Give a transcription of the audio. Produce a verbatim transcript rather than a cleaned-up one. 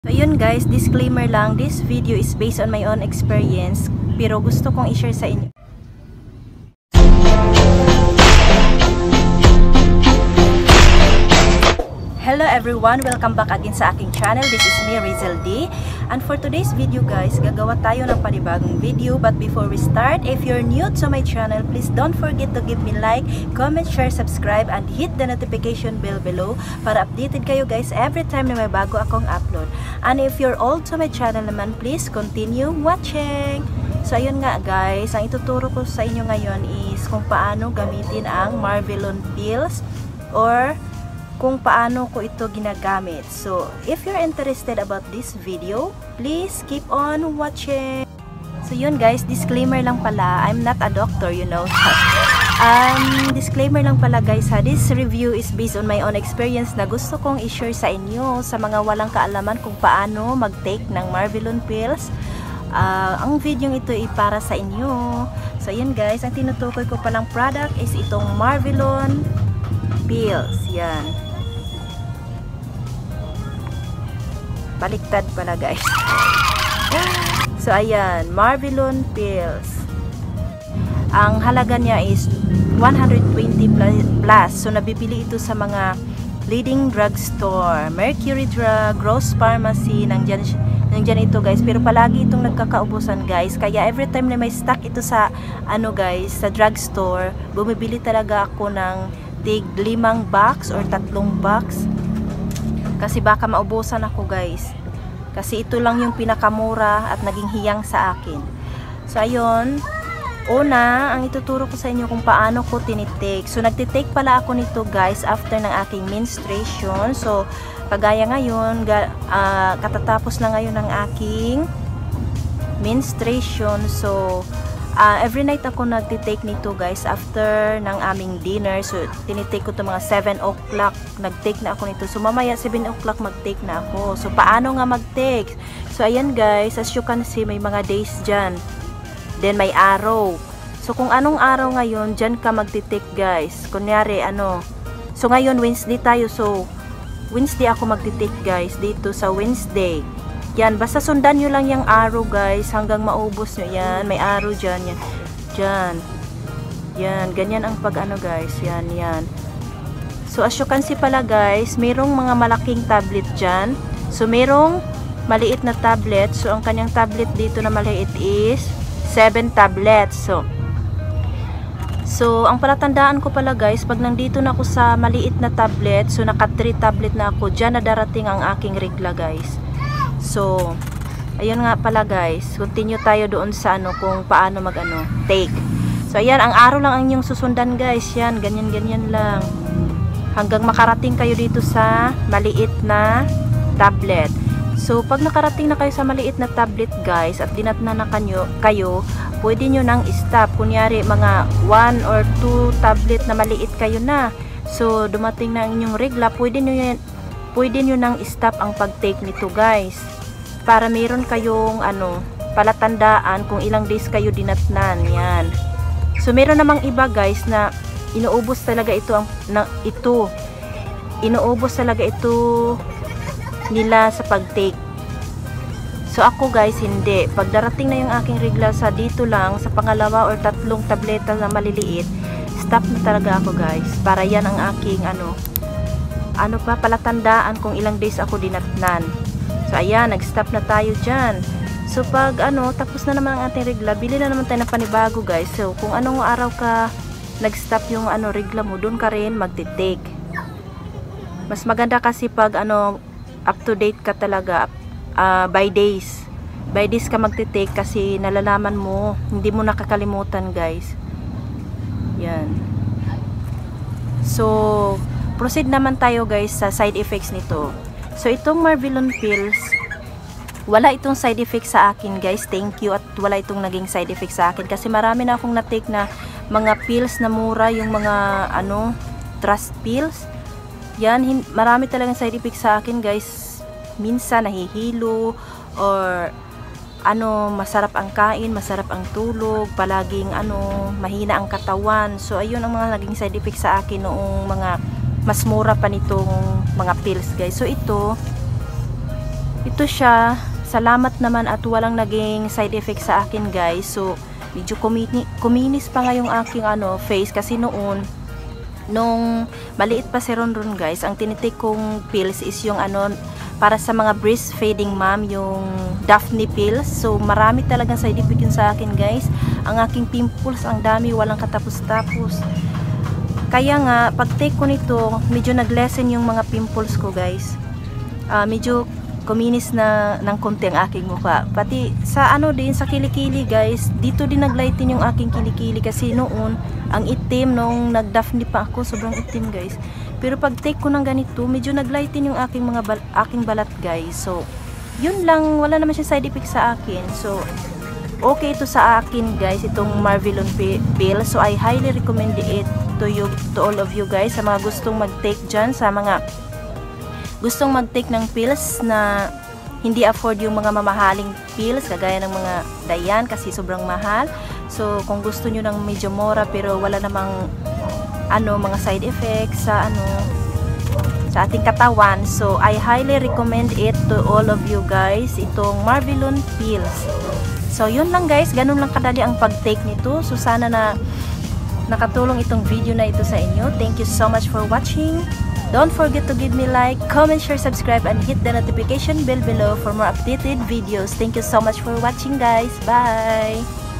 So yun guys, disclaimer lang, this video is based on my own experience, pero gusto kong i-share sa inyo. Hello everyone! Welcome back again sa aking channel. This is me, Rizel D. And for today's video guys, gagawa tayo ng panibagong video. But before we start, if you're new to my channel, please don't forget to give me like, comment, share, subscribe, and hit the notification bell below para updated kayo guys every time na may bago akong upload. And if you're old to my channel naman, please continue watching. So ayun nga guys, ang ituturo ko sa inyo ngayon is kung paano gamitin ang Marvelon pills or kung paano ko ito ginagamit. So, if you're interested about this video, please keep on watching. So, yun guys, disclaimer lang pala. I'm not a doctor, you know. um, disclaimer lang pala guys ha. This review is based on my own experience na gusto kong i-share sa inyo sa mga walang kaalaman kung paano mag-take ng Marvelon pills. Uh, ang video ito ay para sa inyo. So, yun guys, ang tinutukoy ko palang product is itong Marvelon pills. Yan. Baliktad pala guys. So ayan, Marvelon pills. Ang halaga niya is one hundred twenty plus. So nabibili ito sa mga leading drugstore, Mercury Drug, Gross Pharmacy, nandyan, nandyan ito guys. Pero palagi itong nagkakaubusan guys. Kaya every time na may stock ito sa ano guys, sa drugstore, bumibili talaga ako ng tig limang box or tatlong box. Kasi baka maubusan ako guys. Kasi ito lang yung pinakamura at naging hiyang sa akin. So ayun, una, ang ituturo ko sa inyo kung paano ko tinitake. So nagtitake pala ako nito guys after ng aking menstruation. So kagaya ngayon, uh, katatapos na ngayon ng aking menstruation. So Uh, every night ako nagtitake nito guys after ng aming dinner. So tinitake ko to mga seven o'clock, nagtake na ako nito. So mamaya seven o'clock magtake na ako. So paano nga magtake? So ayan guys, as you can see, may mga days dyan, then may araw. So kung anong araw ngayon, dyan ka magtitake guys. Kunyari ano, so ngayon Wednesday tayo, so Wednesday ako magtitake guys dito sa Wednesday. Yan, basta sundan nyo lang yung arrow guys hanggang maubos nyo yan. May arrow dyan, yan. Dyan. Yan, ganyan ang pag ano guys. Yan, yan. So as you can see pala guys, mayroong mga malaking tablet dyan. So mayroong maliit na tablet. So ang kanyang tablet dito na maliit is seven tablets. So, so ang palatandaan ko pala guys, pag nandito na ako sa maliit na tablet, so naka three tablet na ako, dyan na darating ang aking regla guys. So, ayun nga pala guys, continue tayo doon sa ano kung paano mag ano, take. So, ayan, ang araw lang ang inyong susundan guys. Yan, ganyan-ganyan lang. Hanggang makarating kayo dito sa maliit na tablet. So, pag nakarating na kayo sa maliit na tablet guys, at dinatna na kayo, kayo pwede nyo nang stop. Kunyari, mga one or two tablet na maliit kayo na. So, dumating na ang inyong regla, pwede nyo yan, pwede nyo nang stop ang pag-take nito guys. Para meron kayong ano, palatandaan kung ilang days kayo dinatnan. Yan. So meron namang iba guys na inuubos talaga ito ang na, ito. Inuubos talaga ito nila sa pag-take. So ako guys hindi. Pag darating na yung aking regla sa dito lang sa pangalawa or tatlong tableta na maliliit, stop na talaga ako guys. Para yan ang aking ano ano pa, palatandaan kung ilang days ako dinatnan. So ayan, nag-stop na tayo dyan. So pag ano, tapos na naman ang ating regla, bili na naman tayo ng panibago guys. So kung anong araw ka nag-stop yung ano regla mo, doon ka rin magti-take. Mas maganda kasi pag ano, up to date ka talaga, uh, by days. By days ka magti-take kasi nalalaman mo, hindi mo nakakalimutan guys. Yan. So proceed naman tayo guys sa side effects nito. So itong Marvelon pills, wala itong side effects sa akin guys. Thank you, at wala itong naging side effects sa akin kasi marami na akong na-take na mga pills na mura, yung mga ano, trust pills. Yan, marami talagang side effects sa akin guys. Minsan nahihilo or ano, masarap ang kain, masarap ang tulog, palaging ano, mahina ang katawan. So ayun ang mga naging side effects sa akin noong mga mas mura pa nitong mga pills guys. So ito, ito siya, salamat naman at walang naging side effect sa akin guys. So medyo kumini, kuminis pa nga yung aking ano, face kasi noon nung maliit pa si Ronron guys, ang tinitake kong pills is yung ano, para sa mga breastfeeding mom, yung Daphne pills. So marami talagang side effect yun sa akin guys. Ang aking pimples, ang dami, walang katapos-tapos. Kaya nga, pag take ko nito, medyo nag-lessen yung mga pimples ko guys. Uh, medyo kuminis na ng konti ang aking mukha. Pati sa ano din, sa kilikili guys, dito din naglighten yung aking kilikili kasi noon, ang itim nung nag-Daphne pa ako, sobrang itim guys. Pero pag take ko ng ganito, medyo naglighten yung aking mga bal aking balat guys. So, yun lang, wala naman siya side effect sa akin. So, okay ito sa akin guys, itong Marvelon pill. So, I highly recommend it to you, to all of you guys, sa mga gustong mag-take dyan, sa mga gustong mag-take ng pills na hindi afford yung mga mamahaling pills, kagaya ng mga Dayan kasi sobrang mahal. So, kung gusto nyo ng medyo mura pero wala namang ano, mga side effects sa ano, sa ating katawan, so I highly recommend it to all of you guys, itong Marvelon pills. So yun lang guys, ganun lang kadali ang pag-take nito. So sana na nakatulong itong video na ito sa inyo. Thank you so much for watching. Don't forget to give me like, comment, share, subscribe, and hit the notification bell below for more updated videos. Thank you so much for watching guys. Bye!